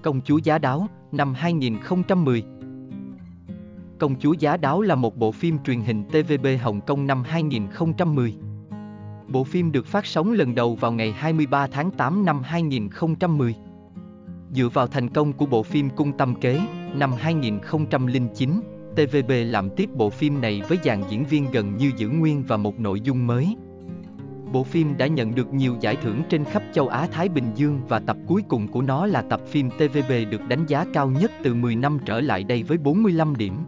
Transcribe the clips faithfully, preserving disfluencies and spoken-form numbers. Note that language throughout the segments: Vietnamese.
Công chúa Giá Đáo, năm hai nghìn không trăm mười. Công chúa Giá Đáo là một bộ phim truyền hình tê vê bê Hồng Kông năm hai nghìn không trăm mười. Bộ phim được phát sóng lần đầu vào ngày hai mươi ba tháng tám năm hai nghìn không trăm mười. Dựa vào thành công của bộ phim Cung Tâm Kế, năm hai nghìn không trăm lẻ chín, tê vê bê làm tiếp bộ phim này với dàn diễn viên gần như giữ nguyên và một nội dung mới. Bộ phim đã nhận được nhiều giải thưởng trên khắp châu Á Thái Bình Dương và tập cuối cùng của nó là tập phim tê vê bê được đánh giá cao nhất từ mười năm trở lại đây với bốn mươi lăm điểm.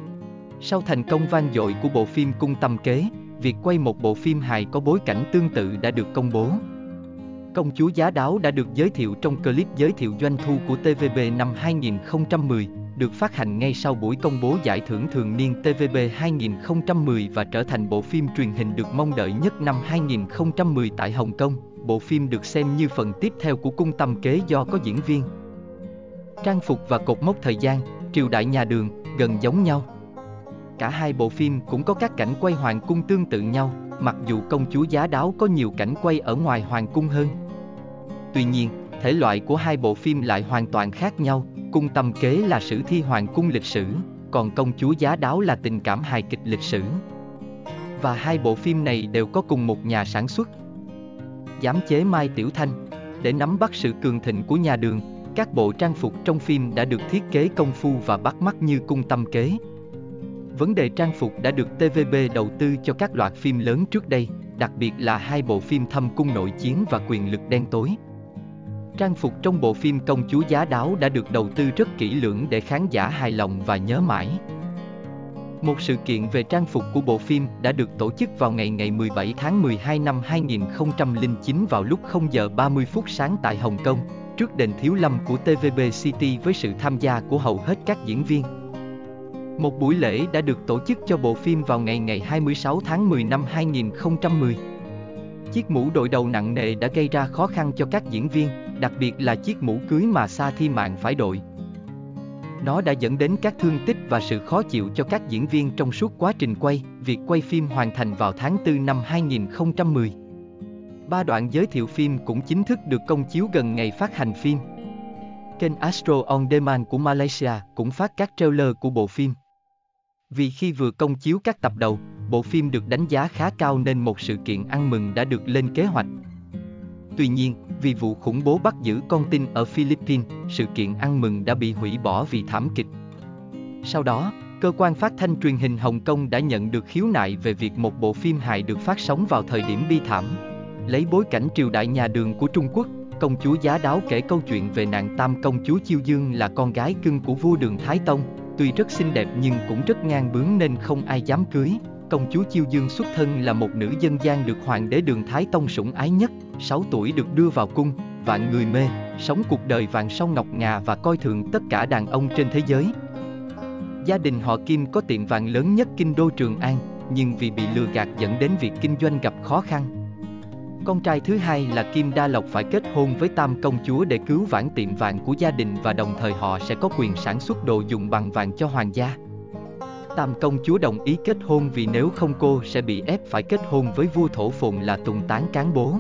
Sau thành công vang dội của bộ phim Cung Tâm Kế, việc quay một bộ phim hài có bối cảnh tương tự đã được công bố. Công chúa Giá Đáo đã được giới thiệu trong clip giới thiệu doanh thu của tê vê bê năm hai nghìn không trăm mười, được phát hành ngay sau buổi công bố giải thưởng thường niên tê vê bê hai nghìn không trăm mười và trở thành bộ phim truyền hình được mong đợi nhất năm hai nghìn không trăm mười tại Hồng Kông. Bộ phim được xem như phần tiếp theo của Cung Tâm Kế do có diễn viên, trang phục và cột mốc thời gian, triều đại nhà Đường, gần giống nhau. Cả hai bộ phim cũng có các cảnh quay hoàng cung tương tự nhau, mặc dù Công chúa Giá Đáo có nhiều cảnh quay ở ngoài hoàng cung hơn. Tuy nhiên, thể loại của hai bộ phim lại hoàn toàn khác nhau. Cung Tâm Kế là sử thi hoàng cung lịch sử, còn Công chúa Giá Đáo là tình cảm hài kịch lịch sử. Và hai bộ phim này đều có cùng một nhà sản xuất, giám chế Mai Tiểu Thanh. Để nắm bắt sự cường thịnh của nhà Đường, các bộ trang phục trong phim đã được thiết kế công phu và bắt mắt như Cung Tâm Kế. Vấn đề trang phục đã được tê vê bê đầu tư cho các loạt phim lớn trước đây, đặc biệt là hai bộ phim Thâm Cung Nội Chiến và Quyền Lực Đen Tối. Trang phục trong bộ phim Công chúa Giá Đáo đã được đầu tư rất kỹ lưỡng để khán giả hài lòng và nhớ mãi. Một sự kiện về trang phục của bộ phim đã được tổ chức vào ngày ngày mười bảy tháng mười hai năm hai nghìn không trăm lẻ chín vào lúc không giờ ba mươi phút sáng tại Hồng Kông, trước đền Thiếu Lâm của tê vê bê City với sự tham gia của hầu hết các diễn viên. Một buổi lễ đã được tổ chức cho bộ phim vào ngày ngày hai mươi sáu tháng mười năm hai nghìn không trăm mười. Chiếc mũ đội đầu nặng nề đã gây ra khó khăn cho các diễn viên, đặc biệt là chiếc mũ cưới mà Sa Thi Mạn phải đội. Nó đã dẫn đến các thương tích và sự khó chịu cho các diễn viên trong suốt quá trình quay. Việc quay phim hoàn thành vào tháng tư năm hai nghìn không trăm mười. Ba đoạn giới thiệu phim cũng chính thức được công chiếu gần ngày phát hành phim. Kênh Astro On Demand của Malaysia cũng phát các trailer của bộ phim. Vì khi vừa công chiếu các tập đầu, bộ phim được đánh giá khá cao nên một sự kiện ăn mừng đã được lên kế hoạch. Tuy nhiên, vì vụ khủng bố bắt giữ con tin ở Philippines, sự kiện ăn mừng đã bị hủy bỏ vì thảm kịch. Sau đó, cơ quan phát thanh truyền hình Hồng Kông đã nhận được khiếu nại về việc một bộ phim hài được phát sóng vào thời điểm bi thảm. Lấy bối cảnh triều đại nhà Đường của Trung Quốc, Công chúa Giá Đáo kể câu chuyện về nàng Tam công chúa Chiêu Dương là con gái cưng của vua Đường Thái Tông. Tuy rất xinh đẹp nhưng cũng rất ngang bướng nên không ai dám cưới. Công chúa Chiêu Dương xuất thân là một nữ dân gian được hoàng đế Đường Thái Tông sủng ái nhất. sáu tuổi được đưa vào cung, vạn người mê, sống cuộc đời vàng son ngọc ngà và coi thường tất cả đàn ông trên thế giới. Gia đình họ Kim có tiệm vàng lớn nhất kinh đô Trường An, nhưng vì bị lừa gạt dẫn đến việc kinh doanh gặp khó khăn. Con trai thứ hai là Kim Đa Lộc phải kết hôn với Tam công chúa để cứu vãn tiệm vàng của gia đình và đồng thời họ sẽ có quyền sản xuất đồ dùng bằng vàng cho hoàng gia. Tam công chúa đồng ý kết hôn vì nếu không cô sẽ bị ép phải kết hôn với vua Thổ Phồn là Tùng Tán Cán Bố.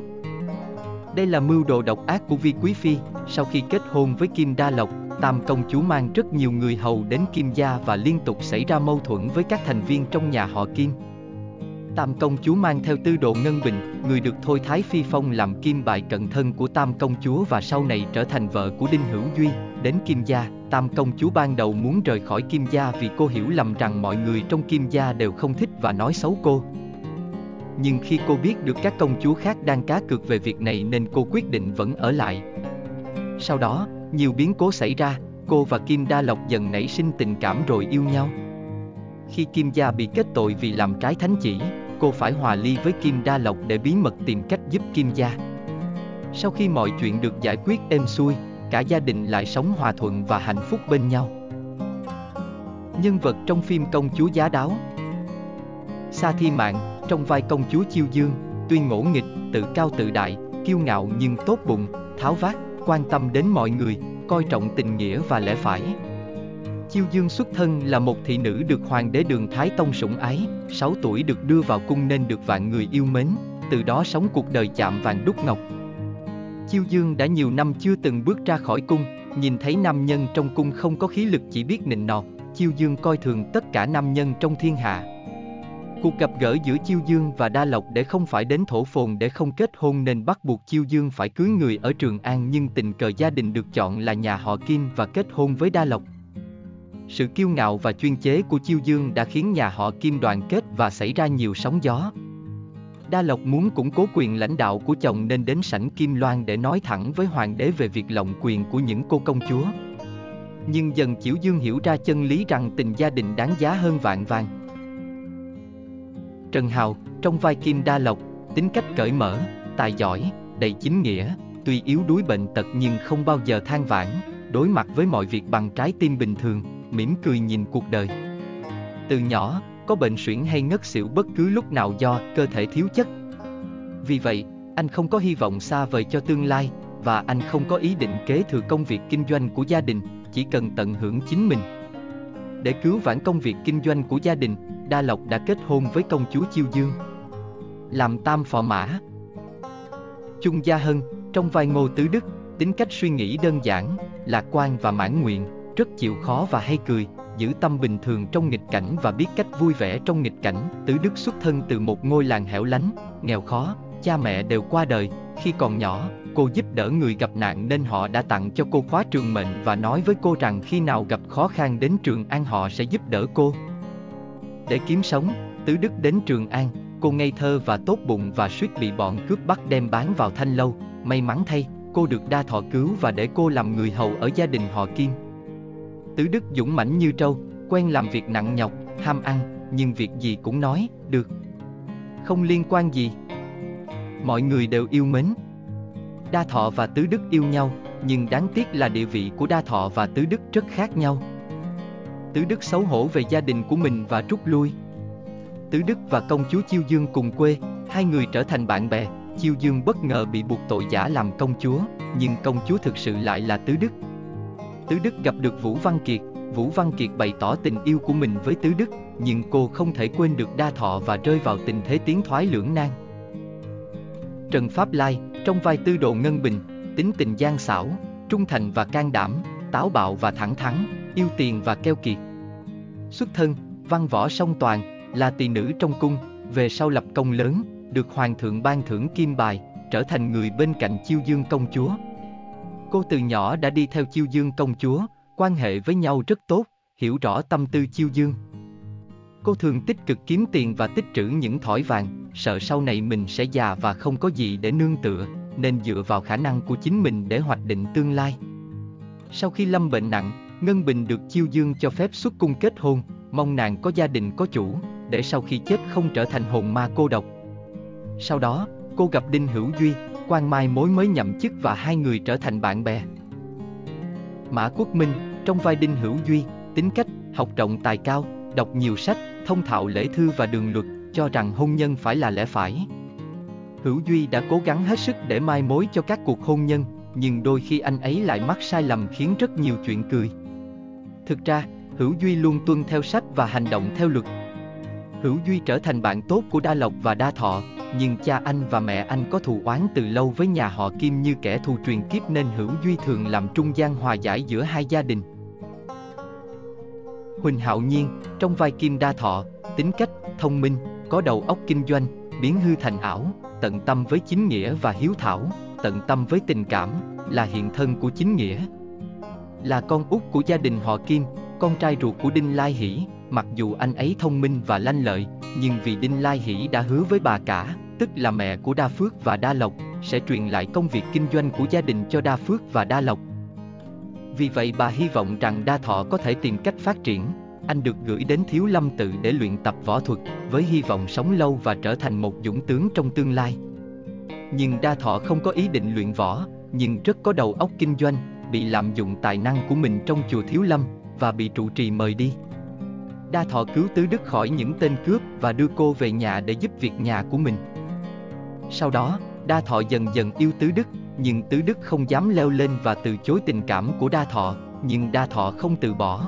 Đây là mưu đồ độc ác của Vi Quý Phi. Sau khi kết hôn với Kim Đa Lộc, Tam công chúa mang rất nhiều người hầu đến Kim gia và liên tục xảy ra mâu thuẫn với các thành viên trong nhà họ Kim. Tam công chúa mang theo Tư Độ Ngân Bình, người được Thôi Thái Phi phong làm kim bại cận thân của Tam công chúa và sau này trở thành vợ của Đinh Hữu Duy, đến Kim gia. Tam công chúa ban đầu muốn rời khỏi Kim gia vì cô hiểu lầm rằng mọi người trong Kim gia đều không thích và nói xấu cô. Nhưng khi cô biết được các công chúa khác đang cá cược về việc này nên cô quyết định vẫn ở lại. Sau đó, nhiều biến cố xảy ra, cô và Kim Đa Lộc dần nảy sinh tình cảm rồi yêu nhau. Khi Kim gia bị kết tội vì làm trái thánh chỉ, cô phải hòa ly với Kim Đa Lộc để bí mật tìm cách giúp Kim gia. Sau khi mọi chuyện được giải quyết êm xuôi, cả gia đình lại sống hòa thuận và hạnh phúc bên nhau. Nhân vật trong phim Công chúa Giá Đáo: Sa Thi Mạn, trong vai công chúa Chiêu Dương, tuy ngỗ nghịch, tự cao tự đại, kiêu ngạo nhưng tốt bụng, tháo vát, quan tâm đến mọi người, coi trọng tình nghĩa và lẽ phải. Chiêu Dương xuất thân là một thị nữ được hoàng đế Đường Thái Tông sủng ái, sáu tuổi được đưa vào cung nên được vạn người yêu mến, từ đó sống cuộc đời chạm vàng đúc ngọc. Chiêu Dương đã nhiều năm chưa từng bước ra khỏi cung, Nhìn thấy nam nhân trong cung không có khí lực chỉ biết nịnh nọt, Chiêu Dương coi thường tất cả nam nhân trong thiên hạ. Cuộc gặp gỡ giữa Chiêu Dương và Đa Lộc để không phải đến thổ phồn để không kết hôn nên bắt buộc Chiêu Dương phải cưới người ở Trường An, nhưng tình cờ gia đình được chọn là nhà họ Kim và kết hôn với Đa Lộc. Sự kiêu ngạo và chuyên chế của Chiêu Dương đã khiến nhà họ Kim đoàn kết và xảy ra nhiều sóng gió. Đa Lộc muốn củng cố quyền lãnh đạo của chồng nên đến sảnh Kim Loan để nói thẳng với hoàng đế về việc lộng quyền của những cô công chúa. Nhưng dần Chiêu Dương hiểu ra chân lý rằng tình gia đình đáng giá hơn vạn vàng. Trần Hào, trong vai Kim Đa Lộc, tính cách cởi mở, tài giỏi, đầy chính nghĩa, tuy yếu đuối bệnh tật nhưng không bao giờ than vãn, đối mặt với mọi việc bằng trái tim bình thường, mỉm cười nhìn cuộc đời. Từ nhỏ, có bệnh suyễn hay ngất xỉu bất cứ lúc nào do cơ thể thiếu chất. Vì vậy, anh không có hy vọng xa vời cho tương lai, và anh không có ý định kế thừa công việc kinh doanh của gia đình, chỉ cần tận hưởng chính mình. Để cứu vãn công việc kinh doanh của gia đình, Đa Lộc đã kết hôn với công chúa Chiêu Dương, làm tam phò mã. Chung Gia Hân, trong vai Ngô Tứ Đức, tính cách suy nghĩ đơn giản, lạc quan và mãn nguyện, rất chịu khó và hay cười, giữ tâm bình thường trong nghịch cảnh và biết cách vui vẻ trong nghịch cảnh. Tứ Đức xuất thân từ một ngôi làng hẻo lánh, nghèo khó, cha mẹ đều qua đời. Khi còn nhỏ, cô giúp đỡ người gặp nạn nên họ đã tặng cho cô khóa trường mệnh và nói với cô rằng khi nào gặp khó khăn đến Trường An họ sẽ giúp đỡ cô. Để kiếm sống, Tứ Đức đến Trường An, cô ngây thơ và tốt bụng và suýt bị bọn cướp bắt đem bán vào Thanh Lâu. May mắn thay, cô được Đa Thọ cứu và để cô làm người hầu ở gia đình họ Kim. Tứ Đức dũng mãnh như trâu, quen làm việc nặng nhọc, ham ăn, nhưng việc gì cũng nói, được. Không liên quan gì. Mọi người đều yêu mến. Đa Thọ và Tứ Đức yêu nhau, nhưng đáng tiếc là địa vị của Đa Thọ và Tứ Đức rất khác nhau. Tứ Đức xấu hổ về gia đình của mình và rút lui. Tứ Đức và công chúa Chiêu Dương cùng quê, hai người trở thành bạn bè. Chiêu Dương bất ngờ bị buộc tội giả làm công chúa, nhưng công chúa thực sự lại là Tứ Đức. Tứ Đức gặp được Vũ Văn Kiệt, Vũ Văn Kiệt bày tỏ tình yêu của mình với Tứ Đức, nhưng cô không thể quên được Đa Thọ và rơi vào tình thế tiến thoái lưỡng nan. Trần Pháp Lai, trong vai Tư Đồ Ngân Bình, tính tình gian xảo, trung thành và can đảm, táo bạo và thẳng thắn, yêu tiền và keo kiệt. Xuất thân, văn võ song toàn, là tỳ nữ trong cung, về sau lập công lớn, được hoàng thượng ban thưởng kim bài, trở thành người bên cạnh Chiêu Dương công chúa. Cô từ nhỏ đã đi theo Chiêu Dương công chúa, quan hệ với nhau rất tốt, hiểu rõ tâm tư Chiêu Dương. Cô thường tích cực kiếm tiền và tích trữ những thỏi vàng, sợ sau này mình sẽ già và không có gì để nương tựa, nên dựa vào khả năng của chính mình để hoạch định tương lai. Sau khi lâm bệnh nặng, Ngân Bình được Chiêu Dương cho phép xuất cung kết hôn, mong nàng có gia đình có chủ, để sau khi chết không trở thành hồn ma cô độc. Sau đó, cô gặp Đinh Hữu Duy, quan mai mối mới nhậm chức và hai người trở thành bạn bè. Mã Quốc Minh, trong vai Đinh Hữu Duy, tính cách, học rộng tài cao, đọc nhiều sách, thông thạo lễ thư và đường luật, cho rằng hôn nhân phải là lẽ phải. Hữu Duy đã cố gắng hết sức để mai mối cho các cuộc hôn nhân, nhưng đôi khi anh ấy lại mắc sai lầm khiến rất nhiều chuyện cười. Thực ra, Hữu Duy luôn tuân theo sách và hành động theo luật. Hữu Duy trở thành bạn tốt của Đa Lộc và Đa Thọ, nhưng cha anh và mẹ anh có thù oán từ lâu với nhà họ Kim như kẻ thù truyền kiếp nên Hữu Duy thường làm trung gian hòa giải giữa hai gia đình. Huỳnh Hạo Nhiên, trong vai Kim Đa Thọ, tính cách, thông minh, có đầu óc kinh doanh, biến hư thành ảo, tận tâm với chính nghĩa và hiếu thảo, tận tâm với tình cảm, là hiện thân của chính nghĩa. Là con út của gia đình họ Kim, con trai ruột của Đinh Lai Hỷ, mặc dù anh ấy thông minh và lanh lợi, nhưng vì Đinh Lai Hỷ đã hứa với bà cả, tức là mẹ của Đa Phước và Đa Lộc, sẽ truyền lại công việc kinh doanh của gia đình cho Đa Phước và Đa Lộc. Vì vậy bà hy vọng rằng Đa Thọ có thể tìm cách phát triển. Anh được gửi đến Thiếu Lâm Tự để luyện tập võ thuật, với hy vọng sống lâu và trở thành một dũng tướng trong tương lai. Nhưng Đa Thọ không có ý định luyện võ, nhưng rất có đầu óc kinh doanh, bị lạm dụng tài năng của mình trong chùa Thiếu Lâm, và bị trụ trì mời đi. Đa Thọ cứu Tứ Đức khỏi những tên cướp và đưa cô về nhà để giúp việc nhà của mình. Sau đó, Đa Thọ dần dần yêu Tứ Đức, nhưng Tứ Đức không dám leo lên và từ chối tình cảm của Đa Thọ, nhưng Đa Thọ không từ bỏ.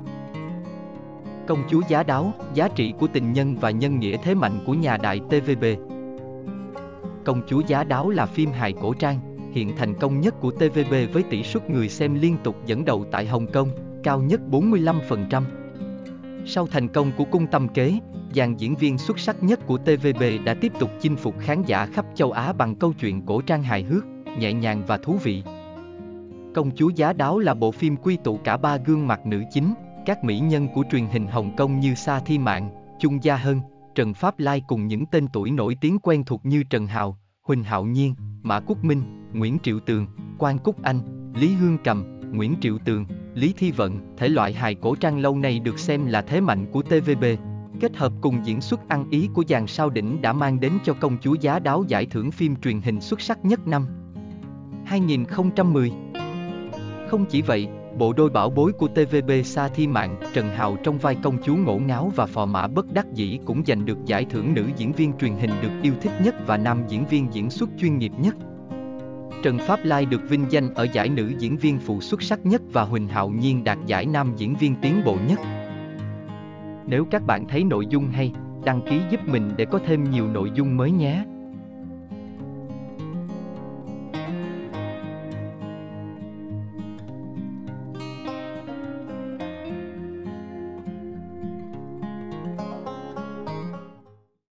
Công chúa Giá Đáo, giá trị của tình nhân và nhân nghĩa thế mạnh của nhà đại tê vê bê. Công chúa Giá Đáo là phim hài cổ trang, hiện thành công nhất của tê vê bê với tỷ suất người xem liên tục dẫn đầu tại Hồng Kông, cao nhất bốn mươi lăm phần trăm. Sau thành công của Cung Tâm Kế, dàn diễn viên xuất sắc nhất của tê vê bê đã tiếp tục chinh phục khán giả khắp châu Á bằng câu chuyện cổ trang hài hước, nhẹ nhàng và thú vị. Công chúa Giá Đáo là bộ phim quy tụ cả ba gương mặt nữ chính, các mỹ nhân của truyền hình Hồng Kông như Sa Thi Mạn, Chung Gia Hân, Trần Pháp Lai cùng những tên tuổi nổi tiếng quen thuộc như Trần Hào, Huỳnh Hạo Nhiên, Mã Quốc Minh, Nguyễn Triệu Tường, Quan Cúc Anh, Lý Hương Cầm, Nguyễn Triệu Tường, Lý Thi Vận. Thể loại hài cổ trang lâu nay được xem là thế mạnh của tê vê bê, kết hợp cùng diễn xuất ăn ý của dàn sao đỉnh đã mang đến cho Công chúa Giá Đáo giải thưởng phim truyền hình xuất sắc nhất năm hai nghìn không trăm mười. Không chỉ vậy, bộ đôi bảo bối của tê vê bê Sa Thi Mạn, Trần Hào trong vai công chúa ngổ ngáo và Phò Mã Bất Đắc Dĩ cũng giành được giải thưởng nữ diễn viên truyền hình được yêu thích nhất và nam diễn viên diễn xuất chuyên nghiệp nhất. Trần Pháp Lai được vinh danh ở giải nữ diễn viên phụ xuất sắc nhất và Huỳnh Hạo Nhiên đạt giải nam diễn viên tiến bộ nhất. Nếu các bạn thấy nội dung hay, đăng ký giúp mình để có thêm nhiều nội dung mới nhé.